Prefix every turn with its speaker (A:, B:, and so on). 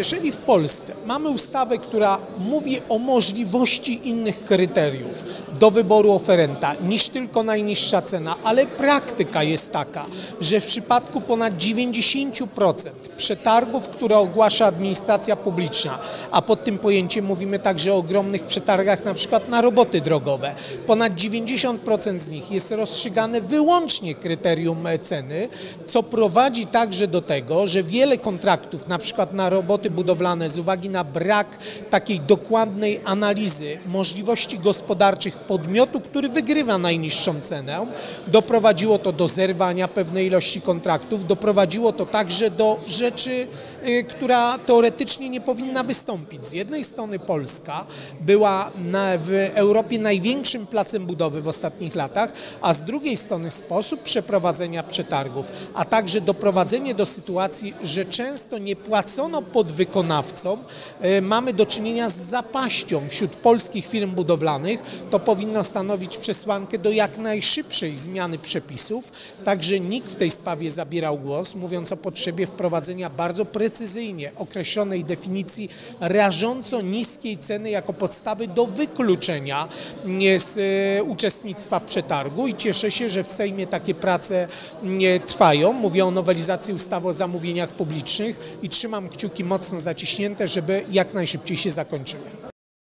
A: Jeżeli w Polsce mamy ustawę, która mówi o możliwości innych kryteriów do wyboru oferenta niż tylko najniższa cena, ale praktyka jest taka, że w przypadku ponad 90% przetargów, które ogłasza administracja publiczna, a pod tym pojęciem mówimy także o ogromnych przetargach na przykład na roboty drogowe, ponad 90% z nich jest rozstrzygane wyłącznie kryterium ceny, co prowadzi także do tego, że wiele kontraktów, na przykład na roboty budowlane, z uwagi na brak takiej dokładnej analizy możliwości gospodarczych podmiotu, który wygrywa najniższą cenę, doprowadziło to do zerwania pewnej ilości kontraktów, doprowadziło to także do rzeczy, która teoretycznie nie powinna wystąpić. Z jednej strony Polska była w Europie największym placem budowy w ostatnich latach, a z drugiej strony sposób przeprowadzenia przetargów, a także doprowadzenie do sytuacji, że często nie płacono podwykonawcom, mamy do czynienia z zapaścią wśród polskich firm budowlanych. To powinno stanowić przesłankę do jak najszybszej zmiany przepisów. Także NIK w tej sprawie zabierał głos, mówiąc o potrzebie wprowadzenia bardzo precyzyjnie określonej definicji rażąco niskiej ceny jako podstawy do wykluczenia z uczestnictwa w przetargu i cieszę się, że w Sejmie takie prace trwają. Mówię o nowelizacji ustawy o zamówieniach publicznych i trzymam kciuki mocno zaciśnięte, żeby jak najszybciej się zakończyły.